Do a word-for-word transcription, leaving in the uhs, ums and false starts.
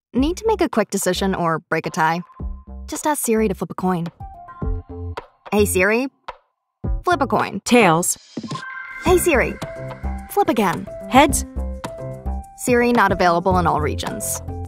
Need to make a quick decision or break a tie? Just ask Siri to flip a coin. Hey Siri, flip a coin. Tails. Hey Siri, flip again. Heads. Siri not available in all regions.